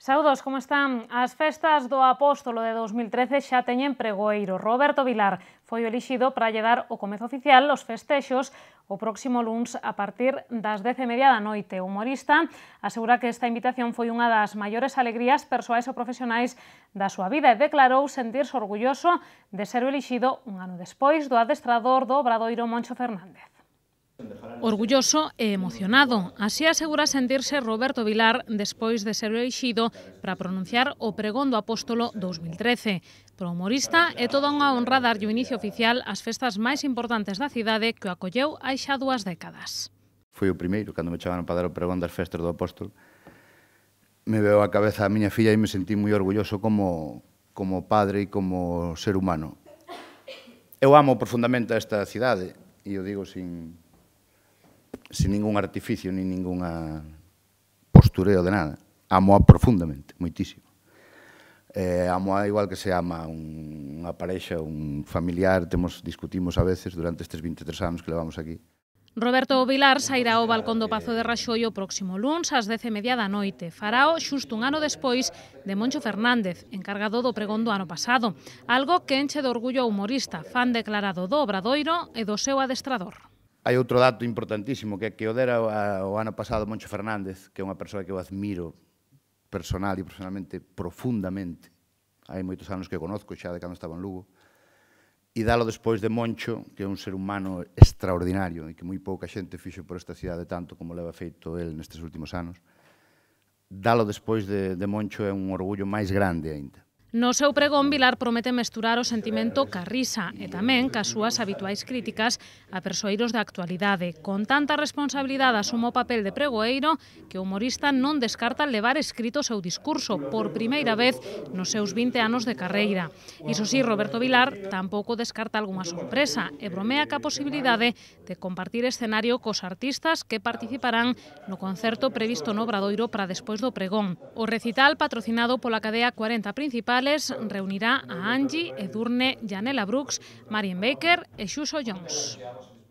Saúdos, como están? As festas do Apóstolo de 2013 xa teñen pregoeiro. Roberto Vilar foi o elixido para lle dar o comezo oficial aos festexos o próximo luns a partir das 10:30 da noite. O humorista asegura que esta invitación foi unha das maiores alegrías persoais e profesionais da súa vida e declarou sentirse orgulloso de ser o elixido un ano despois do adestrador do Obradoiro Moncho Fernández. Orgulloso e emocionado, así asegura sentirse Roberto Vilar despois de ser elixido para pronunciar o pregón do Apóstolo 2013. Pro humorista é toda unha honra darlle o inicio oficial ás festas máis importantes da cidade que o acolleu hai xa 2 décadas. Foi o primeiro, cando me chamaron para dar o pregón das festas do Apóstolo. Me veo a cabeza a miña filla e me sentí moi orgulloso como padre e como ser humano. Eu amo profundamente a esta cidade e o digo sin ningún artificio, ni ninguna postureo de nada. Amo-a profundamente, moitísimo. Amo-a igual que se ama unha parexa, un familiar, discutimos a veces durante estes 23 anos que levamos aquí. Roberto Vilar sairá ao balcón do Pazo de Raxoi o próximo luns ás 10:30 da noite. Farao xusto un ano despois de Moncho Fernández, encargado do pregón do ano pasado. Algo que enche de orgullo ao humorista, fan declarado do Obradoiro e do seu adestrador. Hai outro dato importantísimo, que o dera o ano pasado Moncho Fernández, que é unha persoa que eu admiro personal e profesionalmente profundamente. Hai moitos anos que o conozco xa de cando estaba en Lugo. E dalo despois de Moncho, que é un ser humano extraordinario e que moi pouca xente fixo por esta cidade tanto como leva feito el nestes últimos anos. Dalo despois de Moncho é un orgullo máis grande aínda. No seu pregón, Vilar promete mesturar o sentimento ca risa e tamén cas súas habituais críticas a persoeiros da actualidade. Con tanta responsabilidade asumo o papel de pregoeiro que o humorista non descarta levar escrito o seu discurso por primeira vez nos seus 20 anos de carreira. Iso sí, Roberto Vilar tampouco descarta algunha sorpresa e bromea ca posibilidade de compartir escenario cos artistas que participarán no concerto previsto no Obradoiro para despois do pregón. O recital, patrocinado pola cadea 40 Principales, reunirá a Angie, Edurne, Janela Brooks, Marian Baker e Xuso Jones.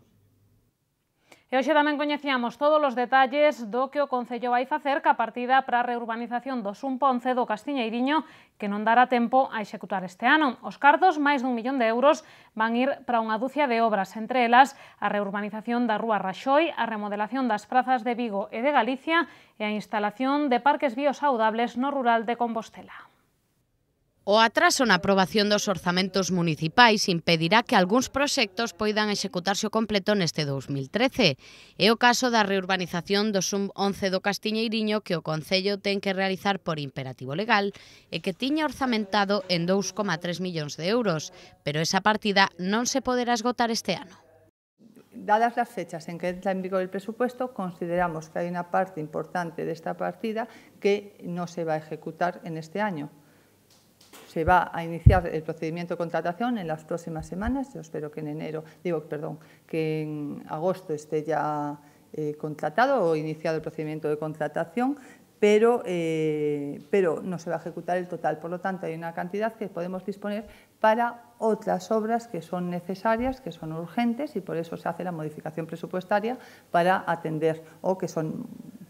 E hoxe tamén coñecíamos todos os detalles do que o Concello vai facer ca partida para a reurbanización do Sumponce do Castiñeiriño que non dará tempo a executar este ano. Os cartos, máis d'1 millón de euros, van ir para unha dúcia de obras, entre elas a reurbanización da Rúa Raxoi, a remodelación das prazas de Vigo e de Galicia e a instalación de parques biosaudables no rural de Compostela. O atraso na aprobación dos orzamentos municipais impedirá que algúns proxectos poidan executarse ao completo neste 2013. É o caso da reurbanización do Sum-11 do Castiñeiriño que o Concello ten que realizar por imperativo legal e que tiña orzamentado en 2,3 millóns de euros, pero esa partida non se poderá esgotar este ano. Dadas las fechas en que entra en vigor el presupuesto, consideramos que hay una parte importante de esta partida que no se va a ejecutar en este año. Se va a iniciar el procedimiento de contratación en las próximas semanas. Yo espero que que en agosto esté ya contratado o iniciado el procedimiento de contratación, pero no se va a ejecutar el total. Por lo tanto, hay una cantidad que podemos disponer para otras obras que son necesarias, que son urgentes, y por eso se hace la modificación presupuestaria para atender o que son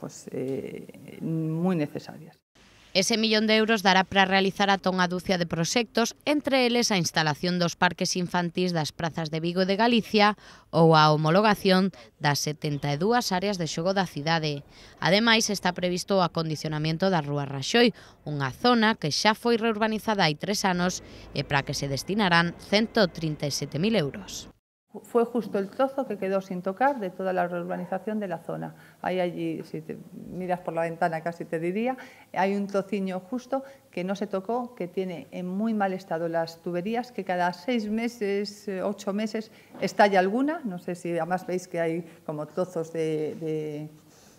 muy necesarias. Ese millón de euros dará para realizar ata unha dúcia de proxectos, entre eles a instalación dos parques infantís das prazas de Vigo e de Galicia ou a homologación das 72 áreas de xogo da cidade. Ademais, está previsto o acondicionamento da Rúa Raxoi, unha zona que xa foi reurbanizada hai 3 anos e para que se destinarán 137.000 euros. Fue justo el trozo que quedó sin tocar de toda la reurbanización de la zona. Hay allí, si te miras por la ventana casi te diría, hay un trociño justo que no se tocó, que tiene en muy mal estado las tuberías, que cada 6 meses, 8 meses estalla alguna. No sé si además veis que hay como trozos de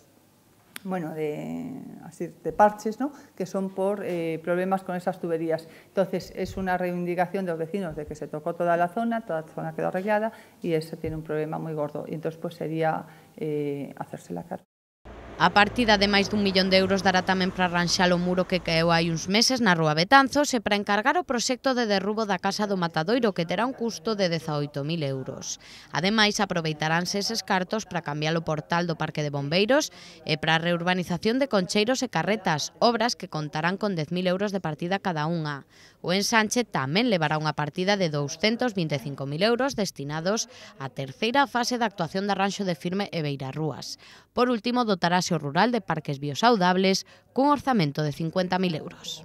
parches, ¿no?, que son por problemas con esas tuberías. Entonces, es una reivindicación de los vecinos de que se tocó toda la zona quedó arreglada y eso tiene un problema muy gordo. Y entonces, pues sería hacerse la carga. A partida de máis d'1 millón de euros dará tamén para arranxar o muro que caeu hai uns meses na Rúa Betanzos e para encargar o proxecto de derrubo da Casa do Matadoiro, que terá un custo de 18.000 euros. Ademais, aproveitaránse eses cartos para cambiar o portal do Parque de Bombeiros e para a reurbanización de concheiros e carretas, obras que contarán con 10.000 euros de partida cada unha. O ensanche tamén levará unha partida de 225.000 euros destinados á terceira fase da actuación de arranxo de firme e beirarrúas. Por último, dotarase o rural de parques biosaudables cun orzamento de 50.000 euros.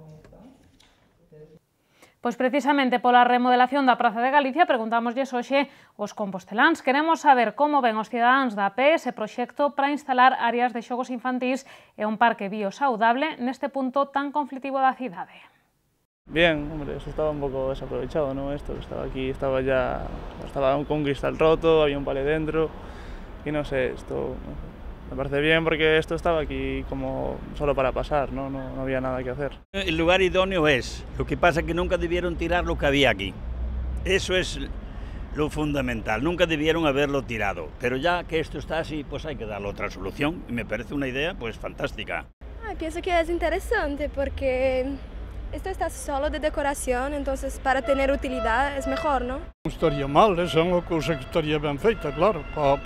Pois precisamente pola remodelación da Praza de Galicia preguntámoslle hoxe aos composteláns. Queremos saber como ven os cidadáns da AP ese proxecto para instalar áreas de xogos infantís e un parque biosaudable neste punto tan conflitivo da cidade. Bien, hombre, eso estaba un poco desaprovechado, ¿no? Esto estaba aquí, estaba con un cristal roto, había un palé dentro y no sé, esto me parece bien porque esto estaba aquí como solo para pasar, ¿no? No había nada que hacer. El lugar idóneo es, lo que pasa es que nunca debieron tirar lo que había aquí. Eso es lo fundamental, nunca debieron haberlo tirado, pero ya que esto está así, pues hay que darle otra solución y me parece una idea pues fantástica. Pienso que es interesante porque esto está solo de decoración, entonces para tener utilidad es mejor, ¿no? Non estaría mal, esa é unha cousa que estaría ben feita, claro,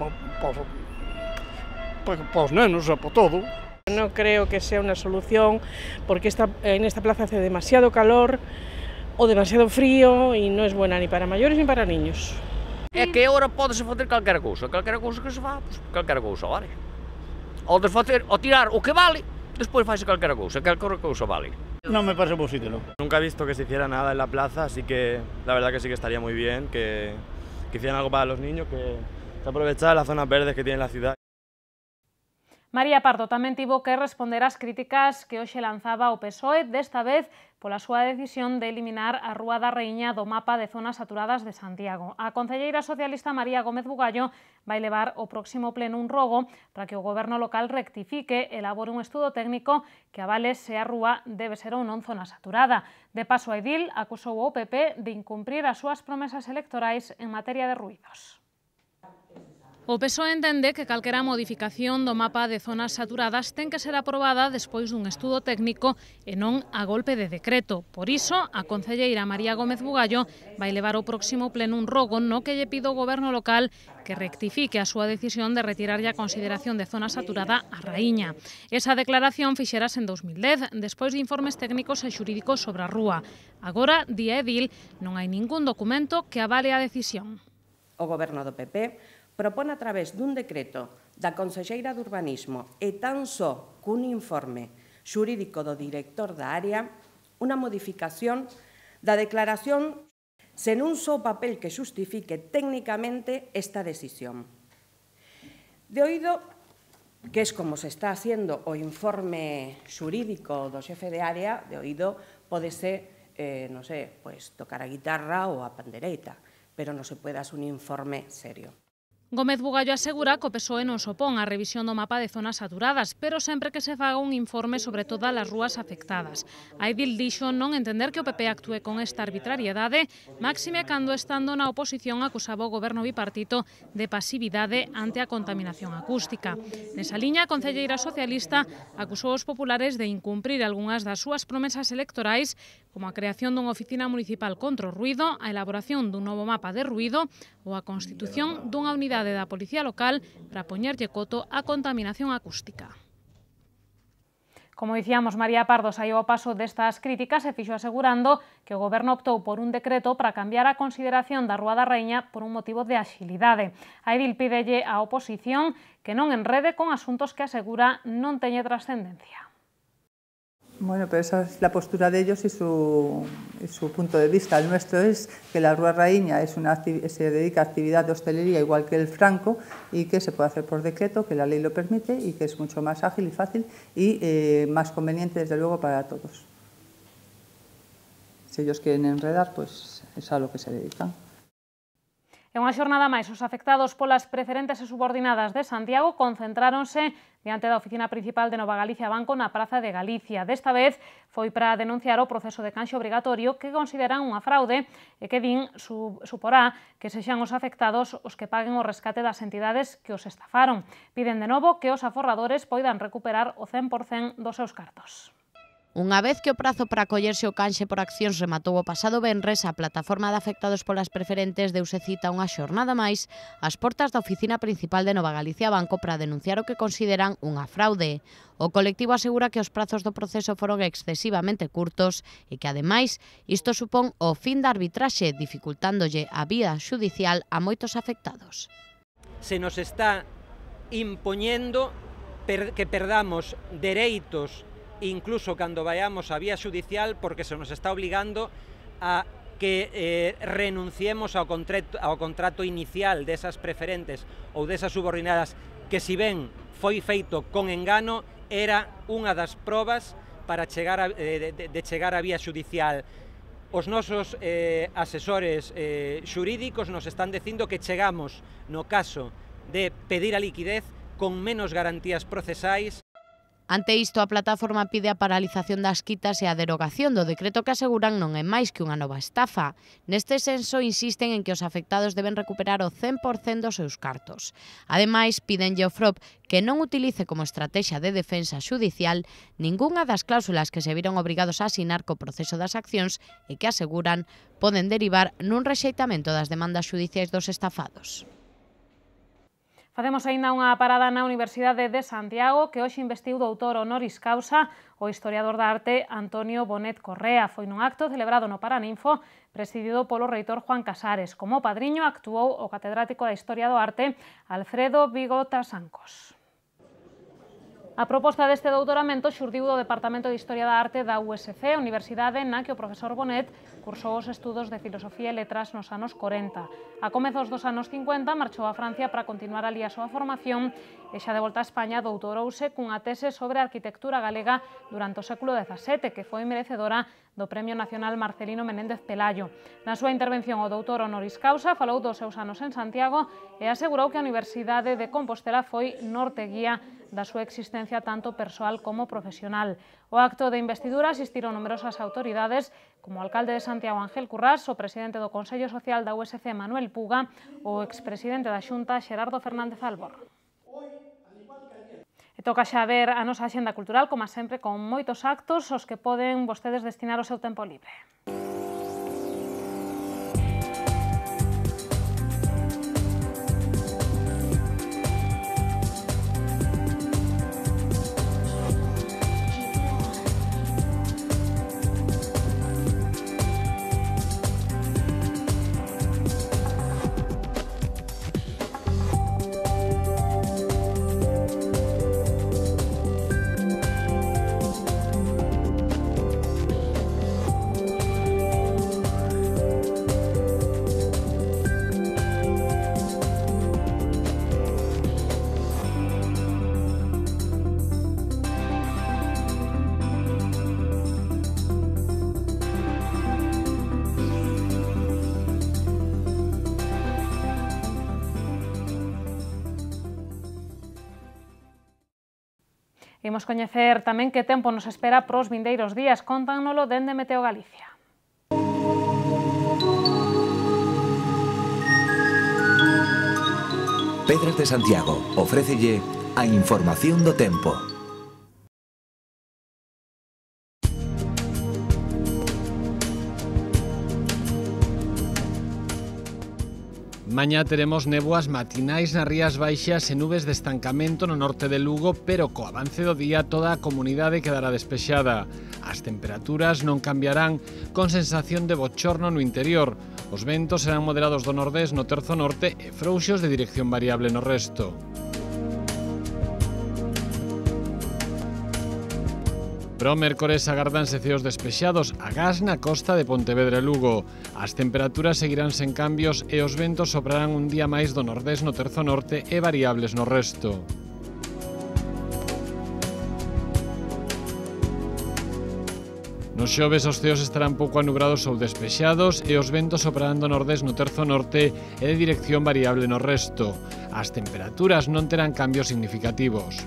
para os nenos e para todo. No creo que sea una solución porque en esta plaza hace demasiado calor o demasiado frío y no es buena ni para mayores ni para niños. É que agora pode-se fazer calquera cousa que se fa, pues, calquera cousa vale. Ou desfacer, ou tirar o que vale, despois faise calquera cousa vale. No me parece positivo, ¿no? Nunca he visto que se hiciera nada en la plaza, así que la verdad que sí que estaría muy bien que hicieran algo para los niños, que se aprovechara las zonas verdes que tiene la ciudad. María Pardo tamén tivo que responder ás críticas que hoxe lanzaba o PSOE, desta vez pola súa decisión de eliminar a Rúa da Raíña do mapa de zonas saturadas de Santiago. A concelleira socialista María Gómez Bugallo vai levar o próximo pleno un rogo para que o goberno local rectifique e elabore un estudo técnico que avale se a rúa debe ser ou non zona saturada. De paso, a edil acusou o PP de incumprir as súas promesas electorais en materia de ruídos. O PSOE entende que calquera modificación do mapa de zonas saturadas ten que ser aprobada despois dun estudo técnico e non a golpe de decreto. Por iso, a concelleira María Gómez Bugallo vai levar ao próximo pleno un rogo no que lle pido ao goberno local que rectifique a súa decisión de retirarlle a consideración de zona saturada a Raíña. Esa declaración fixerase en 2010, despois de informes técnicos e xurídicos sobre a rúa. Agora, di a edil, non hai ningún documento que avale a decisión. O goberno do PP propone a través dun decreto da Conselleira de Urbanismo e tan só cun informe xurídico do director da área unha modificación da declaración sen un só papel que xustifique técnicamente esta decisión. De oído, que es como se está haciendo o informe xurídico do xefe de área, de oído pódese, non sei, pues, tocar a guitarra ou a pandereita, pero non se pode hacer un informe serio. Gómez Bugallo asegura que o PSOE non se opón á revisión do mapa de zonas saturadas, pero sempre que se faga un informe sobre todas as rúas afectadas. A edil dixo non entender que o PP actúe con esta arbitrariedade, máxime cando estando na oposición acusaba o goberno bipartito de pasividade ante a contaminación acústica. Nesa liña, a concelleira socialista acusou os populares de incumprir algunhas das súas promesas electorais, como a creación dunha oficina municipal contra o ruído, a elaboración dun novo mapa de ruído ou a constitución dunha unidade da Policía Local para poñerlle coto á contaminación acústica. Como dicíamos, María Pardo saiu ao paso destas críticas e fixo asegurando que o goberno optou por un decreto para cambiar a consideración da Rúa da Raíña por un motivo de axilidade. A edil pídelle á oposición que non enrede con asuntos que asegura non teñen trascendencia. Bueno, pero esa es la postura de ellos y su punto de vista. El nuestro es que la Rúa Raíña se dedica a actividad de hostelería igual que el Franco y que se puede hacer por decreto, que la ley lo permite y que es mucho más ágil y fácil y más conveniente, desde luego, para todos. Si ellos quieren enredar, pues es a lo que se dedican. E E unha xornada máis, os afectados polas preferentes e subordinadas de Santiago concentráronse diante da oficina principal de Nova Galicia Banco na Praza de Galicia. Desta vez foi para denunciar o proceso de canxe obrigatorio que consideran unha fraude e que din suporá que sexan os afectados os que paguen o rescate das entidades que os estafaron. Piden de novo que os aforradores poidan recuperar o 100% dos seus cartos. Unha vez que o prazo para acollerse o canxe por accións rematou o pasado venres, a plataforma de afectados polas preferentes deuse cita unha xornada máis ás portas da oficina principal de Nova Galicia Banco para denunciar o que consideran unha fraude. O colectivo asegura que os prazos do proceso foron excesivamente curtos e que, ademais, isto supón o fin da arbitraxe, dificultándolle a vía xudicial a moitos afectados. Se nos está impoñendo que perdamos dereitos incluso cando vayamos á vía xudicial, porque se nos está obligando a que renunciemos ao contrato inicial desas preferentes ou desas subordinadas que, si ben foi feito con engano, era unha das probas para chegar de chegar á vía xudicial. Os nosos asesores xurídicos nos están dicindo que chegamos, no caso de pedir a liquidez, con menos garantías procesais. Ante isto, a plataforma pide a paralización das quitas e a derogación do decreto que aseguran non é máis que unha nova estafa. Neste senso, insisten en que os afectados deben recuperar o 100% dos seus cartos. Ademais, pídenlle ao FROP que non utilice como estrategia de defensa xudicial ningunha das cláusulas que se viron obrigados a asinar co proceso das accións e que aseguran poden derivar nun rexeitamento das demandas xudiciais dos estafados. Facemos aínda unha parada na Universidade de Santiago, que hoxe investiu doutor honoris causa o historiador da arte Antonio Bonet Correa. Foi nun acto celebrado no Paraninfo, presidido polo reitor Juan Casares. Como padriño actuou o catedrático da Historia do Arte Alfredo Vigo Trasancos. A proposta deste doutoramento xurdiu do Departamento de Historia da Arte da USC, universidade na que o profesor Bonet cursou os estudos de Filosofía e Letras nos anos 40. A comezos dos anos 50 marchou a Francia para continuar ali a súa formación e xa de volta a España doutorouse cunha tese sobre a arquitectura galega durante o século XVII, que foi merecedora do Premio Nacional Marcelino Menéndez Pelayo. Na súa intervención, o doutor honoris causa falou dos seus anos en Santiago e asegurou que a Universidade de Compostela foi norte guía da súa existencia tanto persoal como profesional. O acto de investidura asistiron numerosas autoridades, como o alcalde de Santiago Ángel Currás, o presidente do Consello Social da USC Manuel Puga, o expresidente da Xunta Xerardo Fernández Albor. E toca xa ver a nosa axenda cultural, como sempre, con moitos actos aos que poden vostedes destinar o seu tempo libre. Imos coñecer tamén que tempo nos espera pros vindeiros días. Cóntanolo dende Meteo Galicia. Pedras de Santiago ofrécelle a información do tempo. Mañá teremos néboas matinais nas Rías Baixas e nubes de estancamento no norte de Lugo, pero co avance do día toda a comunidade quedará despexada. As temperaturas non cambiarán, con sensación de bochorno no interior. Os ventos serán moderados do nordés no terzo norte e frouxos de dirección variable no resto. Pro mércores agárdanse ceos despexados agás na costa de Pontevedra e Lugo. As temperaturas seguirán sen cambios e os ventos soprarán un día máis do nordés no terzo norte e variables no resto. Nos xoves os ceos estarán pouco anubrados ou despexados e os ventos soprarán do nordés no terzo norte e de dirección variable no resto. As temperaturas non terán cambios significativos.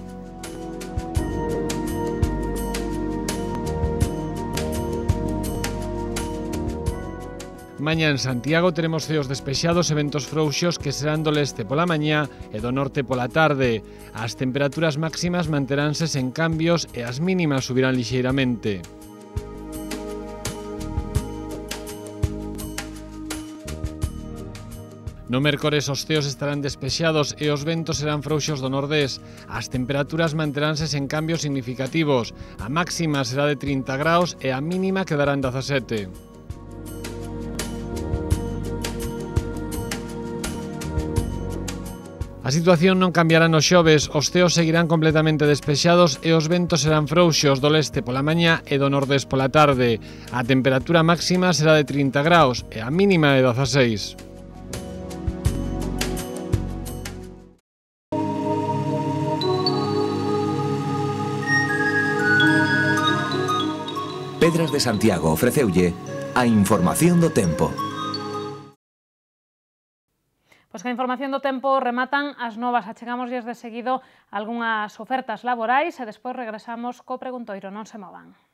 Mañá en Santiago teremos ceos despexados e ventos frouxos que serán do leste pola mañá e do norte pola tarde. As temperaturas máximas manteránse sen cambios e as mínimas subirán lixeiramente. No mércores os ceos estarán despexados e os ventos serán frouxos do nordés. As temperaturas manteránse sen cambios significativos. A máxima será de 30 graus e a mínima quedará en 17. A situación non cambiará nos xoves, os ceos seguirán completamente despexados e os ventos serán frouxos do leste pola mañá e do nordés pola tarde. A temperatura máxima será de 30 graus e a mínima de 16. Pedras de Santiago ofreceulle a información do tempo. Pois que a información do tempo rematan as novas. Achegamos de seguido algunhas ofertas laborais e despois regresamos co preguntoiro. Non se movan.